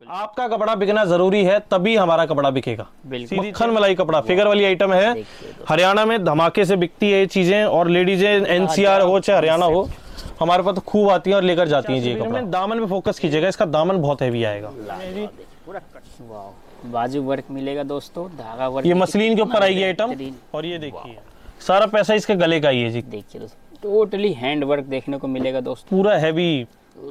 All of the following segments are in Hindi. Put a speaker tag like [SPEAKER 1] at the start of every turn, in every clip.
[SPEAKER 1] आपका कपड़ा बिकना जरूरी है, तभी हमारा कपड़ा बिकेगा। मक्खन मलाई कपड़ा फिगर वाली आइटम है, हरियाणा में धमाके से बिकती है ये चीजें, और लेडीजें एनसीआर हो चाहे हरियाणा हो, हमारे पास तो खूब आती हैं और लेकर जाती हैं। ये कपड़ा दामन में फोकस कीजिएगा, इसका दामन बहुत हैवी आएगा।
[SPEAKER 2] बाजू वर्क मिलेगा दोस्तों, धागा वर्क,
[SPEAKER 1] ये मसलिन के ऊपर आएगी आइटम। और ये देखिए सारा पैसा इसके गले का ही है जी।
[SPEAKER 2] देखिए दोस्तों, टोटली हैंड वर्क देखने को मिलेगा दोस्तों,
[SPEAKER 1] पूरा हैवी,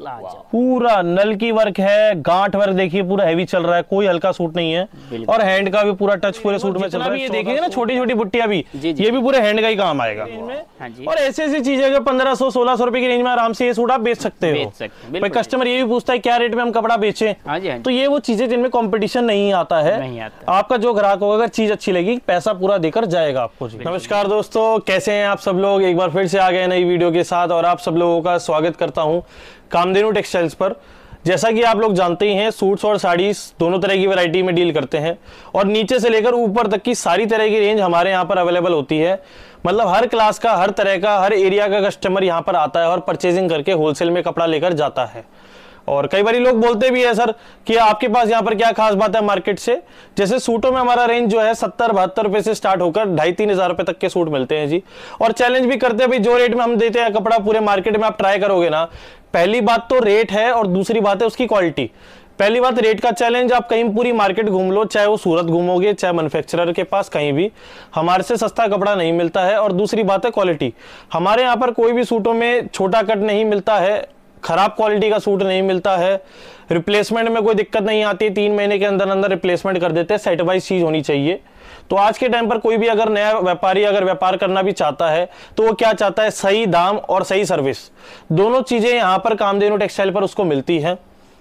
[SPEAKER 1] पूरा नल की वर्क है, गांठ वर्क देखिए पूरा हैवी चल रहा है, कोई हल्का सूट नहीं है। और हैंड का भी पूरा टच पूरे सूट में चल रहा है। ये देखिए ना छोटी छोटी बुट्टियां भी, ये भी पूरे हैंड का ही काम आएगा। और ऐसी ऐसी चीजें अगर 1500-1600 रुपए की रेंज में आराम से ये सूट आप बेच सकते हो। भाई कस्टमर ये भी पूछता है क्या रेट में हम कपड़ा बेचे, तो ये वो चीजें जिनमें कॉम्पिटिशन नहीं आता है। आपका जो ग्राहक होगा अगर चीज अच्छी लगी, पैसा पूरा देकर जाएगा आपको जी। नमस्कार दोस्तों, कैसे हैं आप सब लोग? एक बार फिर से आ गए नई वीडियो के साथ, और आप सब लोगों का स्वागत करता हूं कामधेनु टेक्सटाइल्स पर। जैसा कि आप लोग जानते ही हैं, सूट्स और साड़ीज दोनों तरह की वैरायटी में डील करते हैं, और नीचे से लेकर ऊपर तक की सारी तरह की रेंज हमारे यहाँ पर अवेलेबल होती है। मतलब हर क्लास का, हर तरह का, हर एरिया का कस्टमर यहाँ पर आता है और परचेजिंग करके होलसेल में कपड़ा लेकर जाता है। और कई बार लोग बोलते भी है सर कि आपके पास यहाँ पर क्या खास बात है मार्केट से। जैसे सूटों में हमारा रेंज जो है 70-72 रुपए से स्टार्ट होकर 2,500-3 हजार रुपए तक के सूट मिलते हैं जी। और चैलेंज भी करते हैं भाई, जो रेट में हम देते हैं कपड़ा पूरे मार्केट में आप ट्राई करोगे ना, पहली बात तो रेट है और दूसरी बात है उसकी क्वालिटी। पहली बात रेट का चैलेंज, आप कहीं पूरी मार्केट घूम लो, चाहे वो सूरत घूमोगे चाहे मैन्युफैक्चरर के पास, कहीं भी हमारे से सस्ता कपड़ा नहीं मिलता है। और दूसरी बात है क्वालिटी, हमारे यहाँ पर कोई भी सूटों में छोटा कट नहीं मिलता है, खराब क्वालिटी का सूट नहीं मिलता है, रिप्लेसमेंट में कोई दिक्कत नहीं आती, 3 महीने के अंदर अंदर रिप्लेसमेंट कर देते हैं। सेट वाइज चीज होनी चाहिए। तो आज के टाइम पर कोई भी अगर नया व्यापारी अगर व्यापार करना भी चाहता है तो वो क्या चाहता है, सही दाम और सही सर्विस, दोनों चीजें यहाँ पर कामधेनु टेक्सटाइल पर उसको मिलती है।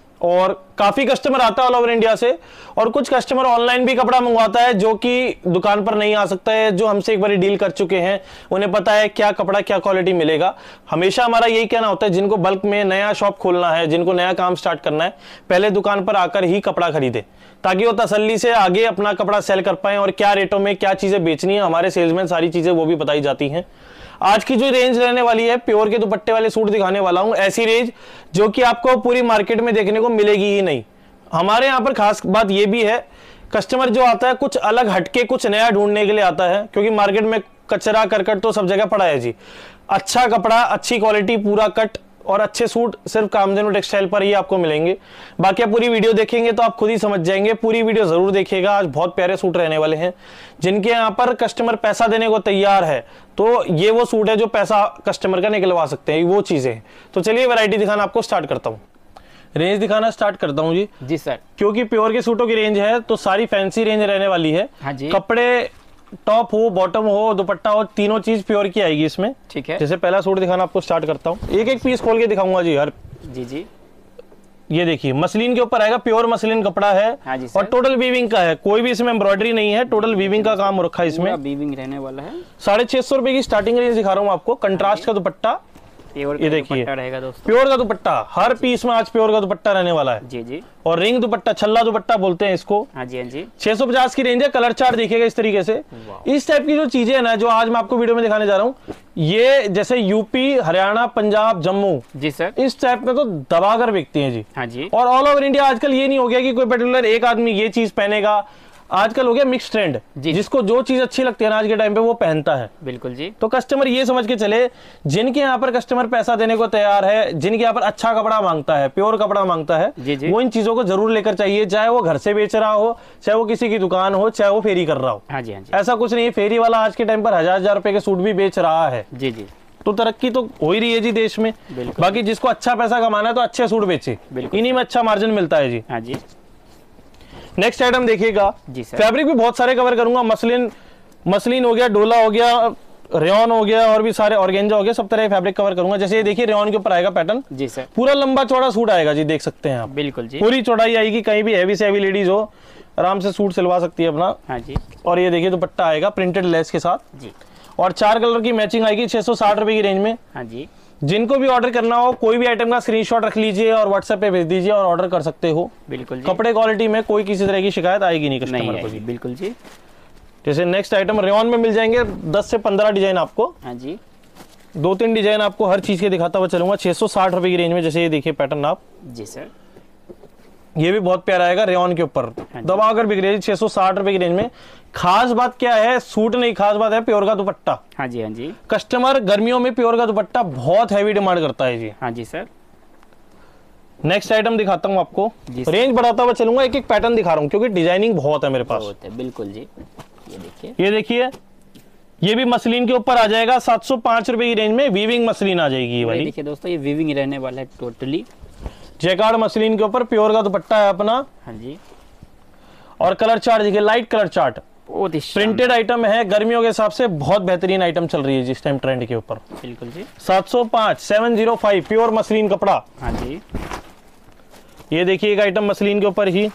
[SPEAKER 1] और काफी कस्टमर आता है ऑल ओवर इंडिया से, और कुछ कस्टमर ऑनलाइन भी कपड़ा मंगवाता है जो कि दुकान पर नहीं आ सकता है, जो हमसे एक बार डील कर चुके हैं, उन्हें पता है क्या कपड़ा क्या क्वालिटी मिलेगा। हमेशा हमारा यही कहना होता है, जिनको बल्क में नया शॉप खोलना है, जिनको नया काम स्टार्ट करना है, पहले दुकान पर आकर ही कपड़ा खरीदे, ताकि वो तसल्ली से आगे अपना कपड़ा सेल कर पाए। और क्या रेटों में क्या चीजें बेचनी है, हमारे सेल्समैन सारी चीजें वो भी बताई जाती हैं। आज की जो रेंज रहने वाली है, प्योर के दुपट्टे वाले सूट दिखाने वाला हूं, ऐसी रेंज जो कि आपको पूरी मार्केट में देखने को मिलेगी ही नहीं। हमारे यहाँ पर खास बात ये भी है, कस्टमर जो आता है कुछ अलग हटके, कुछ नया ढूंढने के लिए आता है, क्योंकि मार्केट में कचरा करकट तो सब जगह पड़ा है जी। अच्छा कपड़ा, अच्छी क्वालिटी, पूरा कट और अच्छे सूट सिर्फ कामधेनु टेक्सटाइल पर ही आपको मिलेंगे। बाकी आप पूरी वीडियो देखेंगे तो आप खुद ही समझ जाएंगे, पूरी वीडियो जरूर देखिएगा। आज बहुत प्यारे सूट रहने वाले हैं, जिनके यहाँ पर कस्टमर पैसा देने को तैयार है, तो ये वो सूट है जो पैसा कस्टमर का निकलवा सकते हैं, वो चीजें। तो चलिए वैरायटी दिखाना आपको स्टार्ट करता हूँ, रेंज दिखाना स्टार्ट करता हूँ जी।
[SPEAKER 2] जी सर,
[SPEAKER 1] क्योंकि प्योर के सूटों की रेंज है तो सारी फैंसी रेंज रहने वाली है।
[SPEAKER 2] हाँ जी।
[SPEAKER 1] कपड़े टॉप हो, बॉटम हो, दुपट्टा हो, तीनों चीज प्योर की आएगी इसमें।
[SPEAKER 2] ठीक है।
[SPEAKER 1] जैसे पहला सूट दिखाना आपको स्टार्ट करता हूँ, एक एक पीस खोल के दिखाऊंगा जी हर।
[SPEAKER 2] जी जी,
[SPEAKER 1] ये देखिए मसलिन के ऊपर आएगा, प्योर मसलिन कपड़ा है।
[SPEAKER 2] हाँ जी
[SPEAKER 1] और टोटल वीविंग का है, कोई भी इसमें एम्ब्रॉयडरी नहीं है, टोटल वीविंग का काम हो रखा है इसमें।
[SPEAKER 2] वीविंग रहने वाला है।
[SPEAKER 1] 650 रुपए की स्टार्टिंग रेंज दिखा रहा हूँ आपको। कंट्रास्ट का दुपट्टा, ये देखिए
[SPEAKER 2] रहेगा दोस्तों,
[SPEAKER 1] प्योर का दुपट्टा, हर पीस में आज प्योर का दुपट्टा रहने वाला है।
[SPEAKER 2] जी जी।
[SPEAKER 1] और रिंग दुपट्टा, छल्ला दुपट्टा बोलते हैं इसको।
[SPEAKER 2] हाँ जी, हाँ जी।
[SPEAKER 1] 650 की रेंज है। कलर चार्ट देखिएगा इस तरीके से। इस टाइप की जो चीजें है ना, जो आज मैं आपको वीडियो में दिखाने जा रहा हूँ, ये जैसे यूपी, हरियाणा, पंजाब, जम्मू, जी सर, इस टाइप में तो दबाकर बिकती है जी।
[SPEAKER 2] हाँ जी।
[SPEAKER 1] और ऑल ओवर इंडिया आजकल ये नहीं हो गया कि कोई पर्टिकुलर एक आदमी ये चीज पहनेगा, आजकल हो गया मिक्स ट्रेंड, जिसको जो चीज अच्छी लगती है ना आज के टाइम पे वो पहनता है।
[SPEAKER 2] बिल्कुल जी।
[SPEAKER 1] तो कस्टमर ये समझ के चले, जिनके यहाँ पर कस्टमर पैसा देने को तैयार है, जिनके यहाँ पर अच्छा कपड़ा मांगता है, प्योर कपड़ा मांगता है, वो इन चीजों को जरूर लेकर चाहिए। चाहे वो घर से बेच रहा हो, चाहे वो किसी की दुकान हो, चाहे वो फेरी कर रहा हो।
[SPEAKER 2] हाँ जी, हाँ जी।
[SPEAKER 1] ऐसा कुछ नहीं है, फेरी वाला आज के टाइम पर 1000-1000 रुपए के सूट भी बेच रहा है।
[SPEAKER 2] जी जी।
[SPEAKER 1] तो तरक्की तो हो ही रही है जी देश में। बाकी जिसको अच्छा पैसा कमाना है तो अच्छे सूट बेचे, इन्हीं में अच्छा मार्जिन मिलता है जी।
[SPEAKER 2] हाँ जी।
[SPEAKER 1] नेक्स्ट आइटम देखिएगा
[SPEAKER 2] जी सर।
[SPEAKER 1] फैब्रिक भी बहुत सारे कवर करूंगा, मसलिन हो गया, डोला हो गया, रेयन हो गया, और भी सारे ऑर्गेंजा हो गया, सब तरह के फैब्रिक कवर करूंगा। जैसे ये देखिए रेयन के ऊपर आएगा पैटर्न। जी सर। पूरा लंबा चौड़ा सूट आएगा जी, देख सकते हैं आप।
[SPEAKER 2] बिल्कुल जी।
[SPEAKER 1] पूरी चौड़ाई आएगी, कहीं भी हैवी से हैवी लेडीज हो आराम से सूट सिलवा सकती है अपना।
[SPEAKER 2] हाँ जी।
[SPEAKER 1] और ये देखिए दुपट्टा आएगा प्रिंटेड लेस के साथ जी, और 4 कलर की मैचिंग आएगी 660 रुपए की रेंज में। हाँ जी। जिनको भी ऑर्डर करना हो, कोई भी आइटम का स्क्रीनशॉट रख लीजिए और व्हाट्सएप पे भेज दीजिए और ऑर्डर कर सकते हो। बिल्कुल जी। कपड़े क्वालिटी में कोई किसी तरह की शिकायत आएगी नहीं कस्टमर को जी। बिल्कुल जी। जैसे नेक्स्ट आइटम रेयन में मिल जाएंगे 10 से 15 डिजाइन आपको। हाँ जी। 2-3 डिजाइन आपको हर चीज के दिखाता हुआ चलूंगा 660 रुपए की रेंज में। जैसे ये देखिए पैटर्न आप। जी सर। ये भी बहुत प्यारा आएगा रेयॉन के ऊपर, दबा कर बिक रही है 660 रुपए की रेंज में। खास बात क्या है, सूट नहीं, खास बात है प्योर का दुपट्टा।
[SPEAKER 2] हाँ जी, हाँ जी।
[SPEAKER 1] कस्टमर गर्मियों में प्योर का दुपट्टा बहुत हैवी डिमांड करता है जी।
[SPEAKER 2] हाँ जी सर।
[SPEAKER 1] नेक्स्ट आइटम दिखाता हूँ आपको, रेंज बढ़ाता हुआ चलूंगा, एक एक पैटर्न दिखा रहा हूँ क्योंकि डिजाइनिंग बहुत है मेरे पास।
[SPEAKER 2] बहुत है, बिल्कुल जी। ये देखिए,
[SPEAKER 1] ये देखिए, ये भी मसलिन के ऊपर आ जाएगा 705 रुपए की रेंज में, वीविंग मसलिन आ जाएगी ये वाली।
[SPEAKER 2] देखिए दोस्तों, ये वीविंग रहने वाला है टोटली।
[SPEAKER 1] जैकार्ड मसलिन के ऊपर प्योर का दुपट्टा है अपना।
[SPEAKER 2] हाँ जी।
[SPEAKER 1] और कलर चार्ट देखिए, लाइट कलर चार्ट,
[SPEAKER 2] बहुत ही
[SPEAKER 1] प्रिंटेड आइटम है, गर्मियों के हिसाब से बहुत बेहतरीन आइटम चल रही है जिस टाइम ट्रेंड के ऊपर।
[SPEAKER 2] बिल्कुल जी।
[SPEAKER 1] 705 705 प्योर मसलिन कपड़ा।
[SPEAKER 2] हाँ जी।
[SPEAKER 1] ये देखिए एक आइटम मसलिन के ऊपर ही,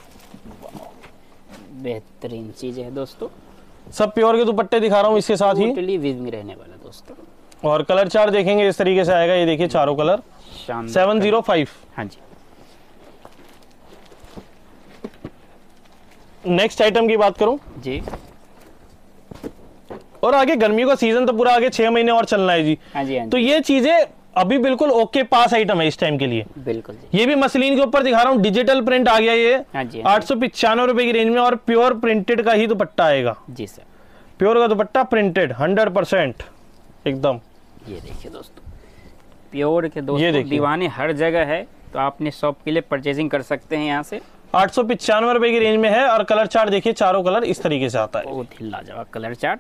[SPEAKER 2] बेहतरीन चीज है दोस्तों।
[SPEAKER 1] सब प्योर के दुपट्टे दिखा रहा हूँ इसके साथ ही।
[SPEAKER 2] टोटली वीविंग रहने वाला दोस्तों।
[SPEAKER 1] और कलर चार्ट देखेंगे इस तरीके से आएगा, ये देखिए चारों कलर। 705।
[SPEAKER 2] हाँ जी।
[SPEAKER 1] नेक्स्ट आइटम की बात करूं
[SPEAKER 2] जी,
[SPEAKER 1] और आगे गर्मियों का सीजन तो पूरा आगे 6 महीने और चलना है जी।
[SPEAKER 2] हाँ जी, हाँ जी।
[SPEAKER 1] तो ये चीजें अभी बिल्कुल ओके पास आइटम है इस टाइम के लिए।
[SPEAKER 2] बिल्कुल जी।
[SPEAKER 1] ये भी मसलिन के ऊपर दिखा रहा हूँ, डिजिटल प्रिंट आ गया ये।
[SPEAKER 2] हाँ जी।
[SPEAKER 1] 895 रुपए की रेंज में, और प्योर प्रिंटेड का ही दुपट्टा आएगा
[SPEAKER 2] जी सर।
[SPEAKER 1] प्योर का दुपट्टा प्रिंटेड 100% एकदम।
[SPEAKER 2] ये देखिए दोस्तों, प्योर के
[SPEAKER 1] ये
[SPEAKER 2] दोस्तों
[SPEAKER 1] देखिए।
[SPEAKER 2] दीवाने हर जगह है, तो आप अपने शॉप के लिए परचेजिंग कर सकते हैं यहाँ से।
[SPEAKER 1] 895 रुपए की रेंज में है, और कलर चार्ट देखिए चारों कलर इस तरीके से आता है।
[SPEAKER 2] बहुत ही लाजवाब कलर चार्ट।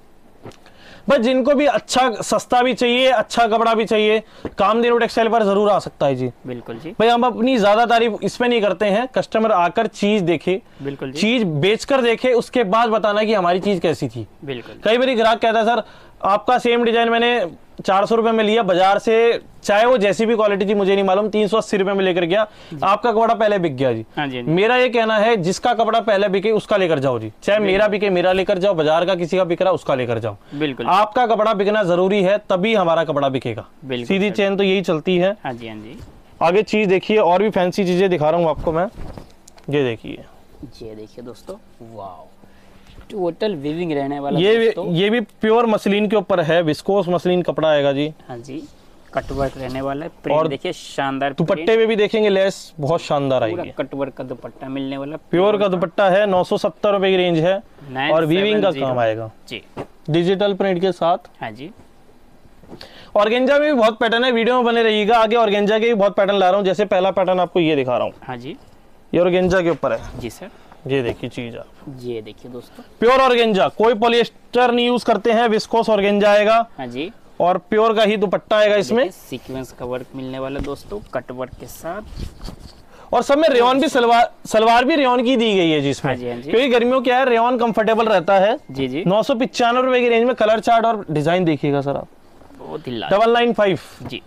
[SPEAKER 1] बस जिनको भी अच्छा सस्ता भी चाहिए, अच्छा कपड़ा भी चाहिए, कामधेनु टेक्सटाइल पर जरूर आ सकता है जी।
[SPEAKER 2] बिल्कुल जी।
[SPEAKER 1] भाई हम अपनी ज्यादा तारीफ इसमें नहीं करते हैं, कस्टमर आकर चीज देखे,
[SPEAKER 2] बिल्कुल जी।
[SPEAKER 1] चीज बेचकर देखे, उसके बाद बताना कि हमारी चीज कैसी थी।
[SPEAKER 2] बिल्कुल।
[SPEAKER 1] कई बार ग्राहक कहता है सर आपका सेम डिजाइन मैंने 400 रुपए में लिया बाजार से, चाहे वो जैसी भी क्वालिटी थी मुझे नहीं मालूम, 380 रुपए में लेकर गया, आपका कपड़ा पहले बिक गया जी।
[SPEAKER 2] हाँ जी, हाँ जी।
[SPEAKER 1] मेरा ये कहना है जिसका कपड़ा पहले बिके उसका लेकर जाओ जी, चाहे मेरा बिके मेरा लेकर जाओ, बाजार का किसी का बिक रहा उसका लेकर जाओ।
[SPEAKER 2] बिल्कुल।
[SPEAKER 1] आपका कपड़ा बिकना जरूरी है, तभी हमारा कपड़ा बिकेगा।
[SPEAKER 2] बिल्कुल
[SPEAKER 1] सीधी
[SPEAKER 2] सर।
[SPEAKER 1] चेन तो यही चलती है।
[SPEAKER 2] हाँ जी, हाँ जी।
[SPEAKER 1] आगे चीज देखिए, और भी फैंसी चीजें दिखा रहा हूँ आपको मैं। ये देखिए,
[SPEAKER 2] ये देखिए दोस्तों, वाओ, टोटल वीविंग रहने वाला दोस्तों।
[SPEAKER 1] ये भी प्योर मसलिन के ऊपर है, विस्कोस मसलिन कपड़ा आएगा जी।
[SPEAKER 2] हाँ जी, कटवर्क रहने वाला है। प्रिंट
[SPEAKER 1] और
[SPEAKER 2] देखिए शानदार।
[SPEAKER 1] दुपट्टे में भी देखेंगे लेस बहुत शानदार
[SPEAKER 2] पूरा
[SPEAKER 1] आएगी।
[SPEAKER 2] कटवर्क का दुपट्टा मिलने वाला।
[SPEAKER 1] प्योर का दुपट्टा है, 970 रुपए की रेंज है, और वीविंग का काम आएगा
[SPEAKER 2] जी,
[SPEAKER 1] डिजिटल प्रिंट के साथ।
[SPEAKER 2] हाँ जी।
[SPEAKER 1] ऑर्गेंजा में भी बहुत पैटर्न है, वीडियो में बने रहिएगा। आगे ऑर्गेंजा के भी बहुत पैटर्न ला रहा हूँ, जैसे पहला पैटर्न आपको ये दिखा रहा हूँ।
[SPEAKER 2] हाँ जी,
[SPEAKER 1] ये ऑर्गेंजा के ऊपर है
[SPEAKER 2] जी सर।
[SPEAKER 1] ये देखिए चीज आप,
[SPEAKER 2] ये देखिए दोस्तों,
[SPEAKER 1] प्योर ऑर्गेंजा, कोई पॉलिएस्टर नहीं यूज करते हैं, विस्कोस ऑर्गेंजा आएगा,
[SPEAKER 2] हाँ जी।
[SPEAKER 1] और प्योर का ही दुपट्टा आएगा इसमें।
[SPEAKER 2] सीक्वेंस का वर्क मिलने वाला दोस्तों, कटवर्क के साथ।
[SPEAKER 1] और सब में रेयॉन भी, सलवार भी रेयॉन की दी गई है जी इसमें।
[SPEAKER 2] हाँ जी, हाँ जी।
[SPEAKER 1] क्योंकि गर्मियों क्या है, रेयॉन कंफर्टेबल रहता है।
[SPEAKER 2] जी जी।
[SPEAKER 1] 995 रुपए की रेंज में। कलर चार्ट और डिजाइन देखिएगा सर आप,
[SPEAKER 2] बहुत ही
[SPEAKER 1] 995
[SPEAKER 2] जी।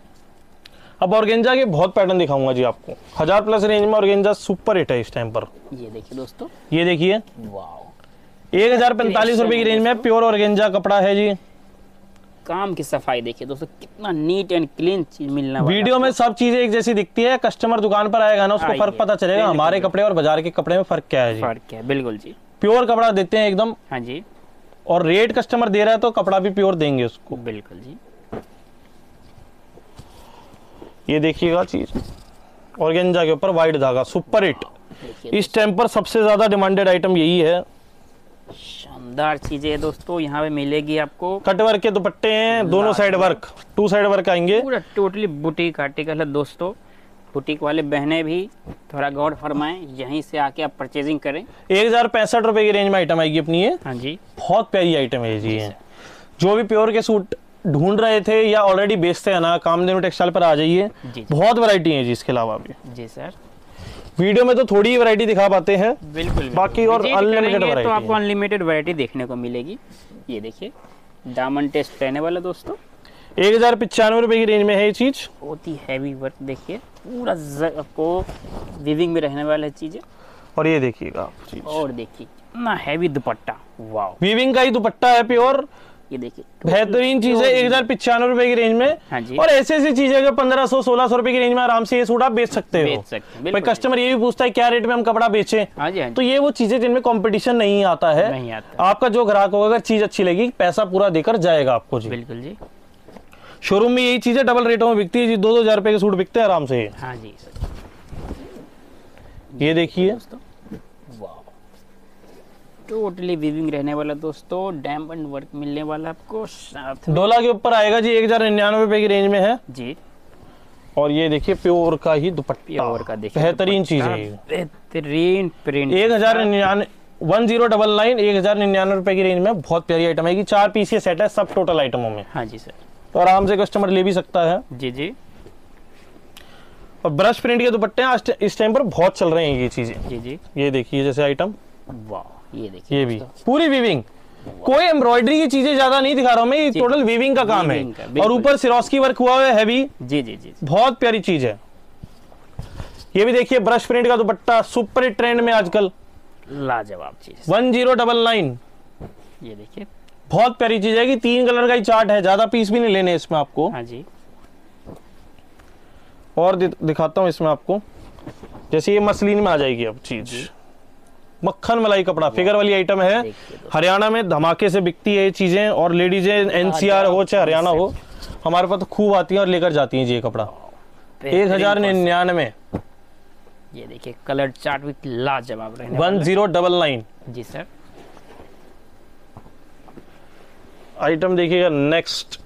[SPEAKER 1] अब ऑर्गेंजा के बहुत पैटर्न दिखाऊंगा जी आपको, 1000 प्लस रेंज में ऑर्गेंजा सुपर हिट है इस टाइम पर।
[SPEAKER 2] ये देखिए दोस्तों,
[SPEAKER 1] ये देखिए
[SPEAKER 2] वाओ,
[SPEAKER 1] 1045 रुपए की रेंज में प्योर ऑर्गेंजा कपड़ा है जी।
[SPEAKER 2] काम की सफाई देखिए दोस्तों, कितना नीट एंड क्लीन चीज मिलने वाला है।
[SPEAKER 1] वीडियो में सब चीजें एक जैसी दिखती है, कस्टमर दुकान पर आएगा ना उसको
[SPEAKER 2] आइए,
[SPEAKER 1] फर्क पता चलेगा
[SPEAKER 2] बिल्कुल,
[SPEAKER 1] हमारे कपड़े और बाजार के कपड़े में फर्क क्या है जी।
[SPEAKER 2] फर्क है, बिल्कुल जी।
[SPEAKER 1] प्योर कपड़ा देते हैं एकदम,
[SPEAKER 2] हाँ जी,
[SPEAKER 1] और रेट कस्टमर दे रहा है तो कपड़ा भी प्योर देंगे उसको।
[SPEAKER 2] बिल्कुल जी।
[SPEAKER 1] ये देखिएगा चीज, ऑर्गेंजा के ऊपर वाइट धागा सुपर हिट,
[SPEAKER 2] देखिए
[SPEAKER 1] इस टाइम पर सबसे ज्यादा डिमांडेड आइटम यही है।
[SPEAKER 2] शानदार चीजें है दोस्तों, यहाँ पे मिलेगी आपको।
[SPEAKER 1] कटवर्क के दुपट्टे हैं, दोनों साइड वर्क, 2 साइड वर्क आएंगे।
[SPEAKER 2] पूरा टोटली बुटीक आर्टिकल है दोस्तों। बुटीक वाले बहनें भी थोड़ा गौर फरमाएं, यहीं से आके आप परचेजिंग करें।
[SPEAKER 1] 1065 रुपए की रेंज में आइटम आएगी अपनी ये।
[SPEAKER 2] हाँ जी,
[SPEAKER 1] बहुत प्यारी आइटम है जी ये। जो भी प्योर के सूट ढूंढ रहे थे या ऑलरेडी बेचते हैं ना, कामधेनु टेक्सटाइल पर आ जाइए,
[SPEAKER 2] जी
[SPEAKER 1] बहुत वैरायटी है जी इसके अलावा भी।
[SPEAKER 2] जी सर,
[SPEAKER 1] वीडियो में तो थोड़ी ही वैरायटी दिखा पाते हैं,
[SPEAKER 2] बिल्कुल।
[SPEAKER 1] बाकी और
[SPEAKER 2] विजिट
[SPEAKER 1] अनलिमिटेड
[SPEAKER 2] करेंगे
[SPEAKER 1] वैरायटी
[SPEAKER 2] तो आपको
[SPEAKER 1] है।
[SPEAKER 2] अनलिमिटेड वैरायटी देखने को मिलेगी। ये देखिए, दामन टेस्ट रहने वाला दोस्तों,
[SPEAKER 1] 1095 रुपए की रेंज में है ये चीज।
[SPEAKER 2] बहुत ही हैवी वर्क देखिए, पूरा आपको वीविंग में रहने वाला है चीजें।
[SPEAKER 1] और ये देखिएगा आप चीज,
[SPEAKER 2] और देखिए कितना हैवी दुपट्टा, वाओ।
[SPEAKER 1] वीविंग का ही दुपट्टा है प्योर,
[SPEAKER 2] ये देखिए
[SPEAKER 1] बेहतरीन चीज है, 1095 रुपए की रेंज में।
[SPEAKER 2] हाँ जी।
[SPEAKER 1] और ऐसी ऐसी चीजें जो 1500-1600 रुपए की रेंज में आराम से ये सूट आप बेच सकते हो।
[SPEAKER 2] बेच सकते हैं,
[SPEAKER 1] भाई
[SPEAKER 2] बिल्कुल।
[SPEAKER 1] कस्टमर ये भी पूछता है क्या रेट में हम कपड़ा बेचें,
[SPEAKER 2] हाँ जी, हाँ
[SPEAKER 1] तो
[SPEAKER 2] जी,
[SPEAKER 1] ये वो चीजें जिनमें कंपटीशन नहीं आता है।
[SPEAKER 2] नहीं आता,
[SPEAKER 1] आपका जो ग्राहक होगा, अगर चीज अच्छी लगी पैसा पूरा देकर जाएगा आपको जी।
[SPEAKER 2] बिल्कुल जी।
[SPEAKER 1] शोरूम में यही चीजें डबल रेटों में बिकती है जी, 2-2 हजार रुपए के सूट बिकते हैं आराम से।
[SPEAKER 2] हाँ जी सर,
[SPEAKER 1] ये देखिए
[SPEAKER 2] दोस्तों, वाह, टोटली वीविंग रहने वाला दोस्तों, डायमंड वर्क मिलने वाला आपको साथ में।
[SPEAKER 1] डोला के ऊपर आएगा जी, 1099 रुपए की रेंज में है
[SPEAKER 2] जी।
[SPEAKER 1] और ये देखिए प्योर का ही दुपट्टा,
[SPEAKER 2] प्योर का देखिए,
[SPEAKER 1] बेहतरीन चीज है ये।
[SPEAKER 2] बेहतरीन प्रिंट,
[SPEAKER 1] 1099 1099 रुपए की रेंज में बहुत प्यारी आइटम है। 4 पीस ये सेट है सब टोटल आइटमों में।
[SPEAKER 2] हाँ जी सर,
[SPEAKER 1] तो आराम से कस्टमर ले भी सकता है।
[SPEAKER 2] जी जी।
[SPEAKER 1] और ब्रश प्रिंट के दुपट्टे आज इस टाइम पर बहुत चल रहे हैं ये चीजें।
[SPEAKER 2] जी जी।
[SPEAKER 1] ये देखिए जैसे आइटम,
[SPEAKER 2] वाह, ये देखिए
[SPEAKER 1] ये भी पूरी वीविंग, कोई एम्ब्रॉयडरी की चीजें ज्यादा नहीं दिखा रहा हूं मैं, ये टोटल वीविंग का काम है। और ऊपर सिरोस्की वर्क हुआ है हैवी।
[SPEAKER 2] जी जी जी,
[SPEAKER 1] बहुत प्यारी चीज है। ये भी देखिए ब्रश प्रिंट का दुपट्टा, सुपर हिट ट्रेंड में आजकल,
[SPEAKER 2] लाजवाब चीज।
[SPEAKER 1] 1099।
[SPEAKER 2] ये देखिए,
[SPEAKER 1] बहुत प्यारी चीज है कि 3 कलर का ही चार्ट है, ज्यादा पीस भी नहीं लेने इसमें आपको।
[SPEAKER 2] हाँ जी।
[SPEAKER 1] और दिखाता हूं इसमें आपको, जैसे ये मसलिन में आ जाएगी अब चीज, मक्खन मलाई कपड़ा, फिगर वाली आइटम है। हरियाणा में धमाके से बिकती है ये चीजें, और लेडीजें एनसीआर हो चाहे हरियाणा हो, हमारे पास तो खूब आती हैं और लेकर जाती हैं जी ये कपड़ा। 1099।
[SPEAKER 2] ये देखिए कलर चार्ट भी लाजवाब रहने
[SPEAKER 1] 1099।
[SPEAKER 2] जी सर।
[SPEAKER 1] आइटम देखिएगा नेक्स्ट,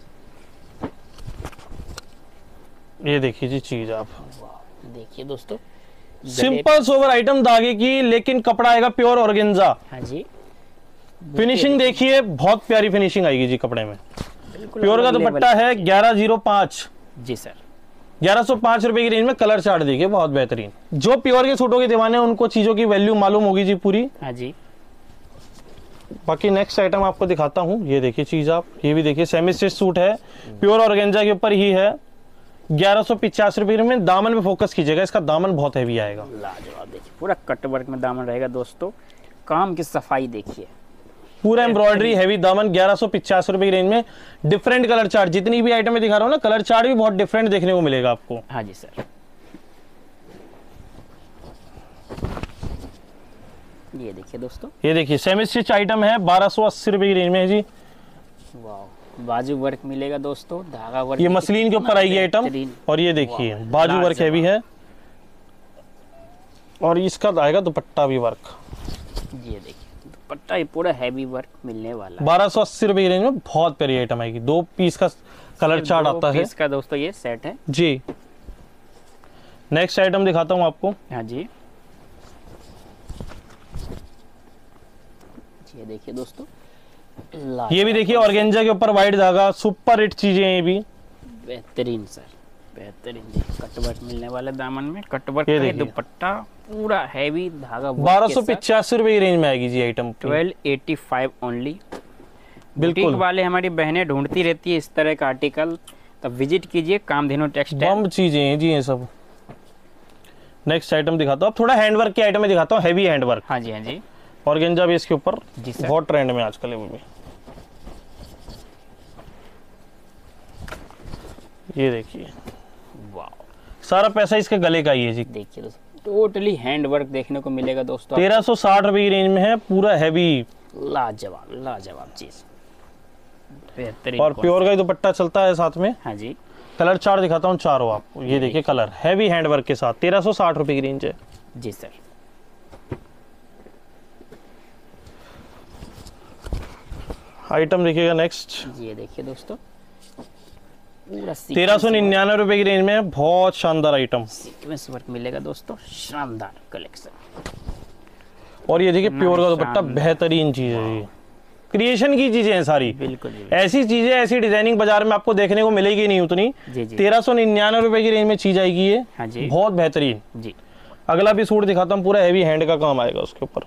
[SPEAKER 1] ये देखिए जी चीज आप,
[SPEAKER 2] देखिए दोस्तों,
[SPEAKER 1] सिंपल सोवर आइटम धागे की, लेकिन कपड़ा आएगा प्योर ऑर्गेन्जा।
[SPEAKER 2] हाँ जी।
[SPEAKER 1] फिनिशिंग देखिए, बहुत प्यारी फिनिशिंग आएगी जी कपड़े में। प्योर का दुपट्टा है 1105।
[SPEAKER 2] जी सर,
[SPEAKER 1] 1105 रुपए की रेंज में। कलर चार्ट देखिए बहुत बेहतरीन। जो प्योर के सूटों के दीवाने हैं उनको चीजों की वैल्यू मालूम होगी जी पूरी।
[SPEAKER 2] हाँ जी।
[SPEAKER 1] बाकी नेक्स्ट आइटम आपको दिखाता हूँ, ये देखिए चीज आप, ये भी देखिए सेमी स्टिच सूट है, प्योर ऑर्गेन्जा के ऊपर ही है। 1150 रुपए में। दामन में फोकस कीजिएगा, इसका दामन बहुत हैवी आएगा।
[SPEAKER 2] लाजवाब, देखिए पूरा कट वर्क में दामन रहेगा दोस्तों, काम की सफाई देखिए,
[SPEAKER 1] पूरा एम्ब्रॉयडरी हैवी दामन। 1150 रुपए की रेंज में। डिफरेंट कलर चार्ट, जितनी भी आइटम में दिखा रहा हूँ ना, कलर चार्ट भी बहुत डिफरेंट देखने को मिलेगा आपको।
[SPEAKER 2] हाँ जी सर। ये देखिए दोस्तों,
[SPEAKER 1] ये देखिए सेमी स्टिच आइटम है, 1280 रुपए की रेंज में है जी।
[SPEAKER 2] वाह, बाजू वर्क मिलेगा दोस्तों, धागा वर्क,
[SPEAKER 1] ये मसलिन के ऊपर आएगी आइटम। और ये देखिए बाजू वर्क हैवी है, और इसका आएगा दुपट्टा भी वर्क।
[SPEAKER 2] ये देखिए दुपट्टा ही पूरा हैवी वर्क मिलने वाला है।
[SPEAKER 1] 1280 रुपए की रेंज में बहुत प्यारी आइटम आएगी। 2 पीस का कलर चार्ट आता है
[SPEAKER 2] इसका दोस्तों, ये सेट है
[SPEAKER 1] जी। नेक्स्ट आइटम दिखाता हूँ आपको।
[SPEAKER 2] हाँ जी। ये देखिए दोस्तों,
[SPEAKER 1] ये भी देखिए ऑर्गेन्जा के ऊपर वाइट धागा, सुपर हिट चीजें ये भी।
[SPEAKER 2] बेहतरीन सर, बेहतरीन। कटवर्क मिलने वाले दामन में, कटवर्क
[SPEAKER 1] ये
[SPEAKER 2] का दुपट्टा पूरा हैवी धागा।
[SPEAKER 1] 1285 रुपए की रेंज में आएगी जी आइटम।
[SPEAKER 2] 1285 ओनली।
[SPEAKER 1] बिल्कुल।
[SPEAKER 2] बुटीक वाले हमारी बहनें ढूंढती रहती है इस तरह का आर्टिकल, तब विजिट कीजिए कामधेनु टेक्सटाइल।
[SPEAKER 1] बम चीजें हैं जी ये सब। नेक्स्ट आइटम दिखाता हूँ, अब थोड़ा हैंडवर्क की आइटम में दिखाता हूँ, हैवी हैंडवर्क।
[SPEAKER 2] हाँ जी, हाँ जी।
[SPEAKER 1] ऑर्गेन्जा भी इसके ऊपर
[SPEAKER 2] जी सर,
[SPEAKER 1] बहुत ट्रेंड में आजकल है वो भी। ये देखिए,
[SPEAKER 2] वाह,
[SPEAKER 1] सारा पैसा इसके गले का ही है जी।
[SPEAKER 2] देखिए दोस्तों, टोटली हैंड वर्क देखने को मिलेगा दोस्तों।
[SPEAKER 1] 1360 रुपए की रेंज में है, पूरा हैवी,
[SPEAKER 2] लाजवाब लाजवाब चीज, बेहतरीन।
[SPEAKER 1] और प्योर का ही दुपट्टा चलता है साथ में।
[SPEAKER 2] हाँ जी।
[SPEAKER 1] कलर चार्ट दिखाता हूँ चारों आपको। ये देखिए कलर, हैवी हैंडवर्क के साथ, 1360 रुपए की रेंज है
[SPEAKER 2] जी सर।
[SPEAKER 1] आइटम। देखिएगा नेक्स्ट,
[SPEAKER 2] ये देखिए दोस्तों, पूरा
[SPEAKER 1] 1399 रुपए की रेंज में, बहुत शानदार आइटम।
[SPEAKER 2] सीक्वेंस वर्क मिलेगा दोस्तों, शानदार कलेक्शन।
[SPEAKER 1] और ये देखिए प्योर का दुपट्टा, बेहतरीन चीज है ये, क्रिएशन की चीजें हैं सारी।
[SPEAKER 2] बिल्कुल
[SPEAKER 1] ऐसी चीजें, ऐसी डिजाइनिंग बाजार में आपको देखने को मिलेगी नहीं उतनी। 1399 रुपए की रेंज में चीज आएगी ये।
[SPEAKER 2] हाँ जी,
[SPEAKER 1] बहुत बेहतरीन
[SPEAKER 2] जी।
[SPEAKER 1] अगला भी सूट दिखाता हूँ, पूरा हैवी हैंड का काम आएगा उसके ऊपर।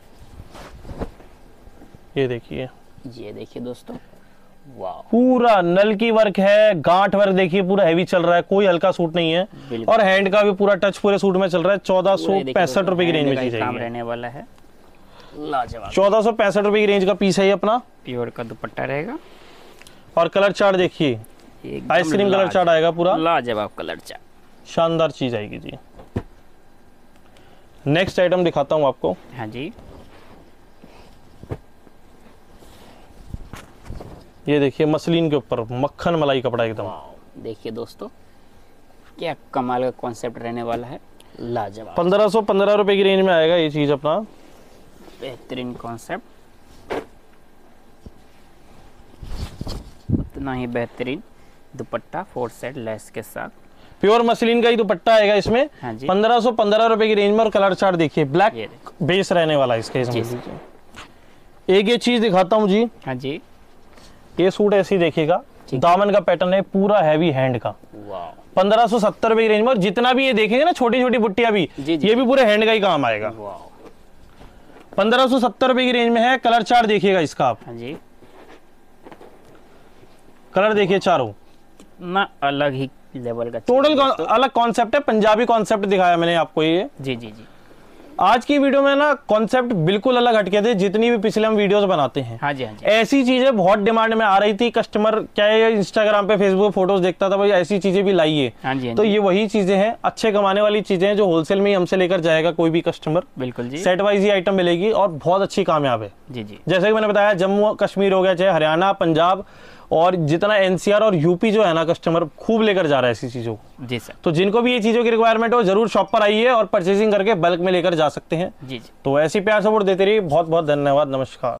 [SPEAKER 1] ये देखिए,
[SPEAKER 2] ये देखिए दोस्तों, वाह,
[SPEAKER 1] पूरा नलकी वर्क है, गांठ वर्क देखिए पूरा हैवी चल रहा है, कोई हल्का सूट नहीं है। और हैंड का भी पूरा टच पूरे सूट में चल रहा है। 1465 रुपए की रेंज में चीज
[SPEAKER 2] काम रहने वाला है, लाजवाब।
[SPEAKER 1] 1465 रुपए की रेंज का पीस है ये अपना।
[SPEAKER 2] प्योर का दुपट्टा रहेगा,
[SPEAKER 1] और कलर चार्ट देखिए, आइसक्रीम कलर चार्ट आएगा पूरा,
[SPEAKER 2] लाजवाब कलर चार्ट,
[SPEAKER 1] शानदार चीज आएगी जी। नेक्स्ट आइटम दिखाता हूँ आपको।
[SPEAKER 2] हाँ जी।
[SPEAKER 1] ये देखिए मसलिन के ऊपर मक्खन मलाई कपड़ा एकदम।
[SPEAKER 2] देखिए दोस्तों, क्या कमाल का कॉन्सेप्ट रहने वाला है। लाजवाब,
[SPEAKER 1] 1515 रुपए की रेंज में आएगा ये चीज अपना।
[SPEAKER 2] बेहतरीन कॉन्सेप्ट, इतना ही बेहतरीन दुपट्टा 4 सेट लेस के साथ,
[SPEAKER 1] प्योर मसलिन का ही दुपट्टा आएगा इसमें।
[SPEAKER 2] हाँ जी।
[SPEAKER 1] 1515 रुपए की रेंज में। और कलर चार्ट देखिए,
[SPEAKER 2] ये
[SPEAKER 1] ब्लैक
[SPEAKER 2] देखो।
[SPEAKER 1] बेस रहने वाला है इसका,
[SPEAKER 2] जी।
[SPEAKER 1] एक ये चीज दिखाता हूँ जी।
[SPEAKER 2] हाँ जी,
[SPEAKER 1] ये सूट ऐसे ही देखिएगा, दामन का पैटर्न है पूरा हैवी हैंड का।
[SPEAKER 2] वाह,
[SPEAKER 1] 1570 रुपए की रेंज में। और जितना भी ये देखेंगे ना छोटी छोटी बुट्टियां भी,
[SPEAKER 2] जी, जी।
[SPEAKER 1] ये भी पूरे हैंड का ही काम आएगा।
[SPEAKER 2] वाह,
[SPEAKER 1] 1570 रुपए की रेंज में है। कलर चार्ट देखिएगा इसका आप,
[SPEAKER 2] हाँ जी,
[SPEAKER 1] कलर देखिए चारों,
[SPEAKER 2] ना अलग ही लेवल का
[SPEAKER 1] टोटल अलग कॉन्सेप्ट है, पंजाबी कॉन्सेप्ट दिखाया मैंने आपको ये।
[SPEAKER 2] जी जी जी।
[SPEAKER 1] आज की वीडियो में ना कॉन्सेप्ट बिल्कुल अलग हटके थे जितनी भी पिछले हम वीडियोस बनाते हैं।
[SPEAKER 2] हाँ जी, हाँ जी,
[SPEAKER 1] ऐसी चीजें बहुत डिमांड में आ रही थी, कस्टमर क्या है इंस्टाग्राम पे फेसबुक पे फोटोज देखता था, भाई ऐसी चीजें भी लाइए।
[SPEAKER 2] हाँ जी, हाँ
[SPEAKER 1] तो
[SPEAKER 2] जी,
[SPEAKER 1] ये वही चीजें हैं, अच्छे कमाने वाली चीजें हैं जो होलसेल में ही हमसे लेकर जाएगा कोई भी कस्टमर।
[SPEAKER 2] बिल्कुल जी,
[SPEAKER 1] सेट वाइज ही आइटम मिलेगी और बहुत अच्छी कामयाब है।
[SPEAKER 2] जी जी,
[SPEAKER 1] जैसे कि मैंने बताया, जम्मू कश्मीर हो गया, चाहे हरियाणा, पंजाब और जितना एनसीआर और यूपी जो है ना, कस्टमर खूब लेकर जा रहा है ऐसी चीजों को।
[SPEAKER 2] जी सर,
[SPEAKER 1] तो जिनको भी ये चीजों की रिक्वायरमेंट हो जरूर शॉप पर आइए और परचेसिंग करके बल्क में लेकर जा सकते हैं।
[SPEAKER 2] जी जी।
[SPEAKER 1] तो ऐसी प्यार सपोर्ट देते रहिए। बहुत बहुत धन्यवाद, नमस्कार।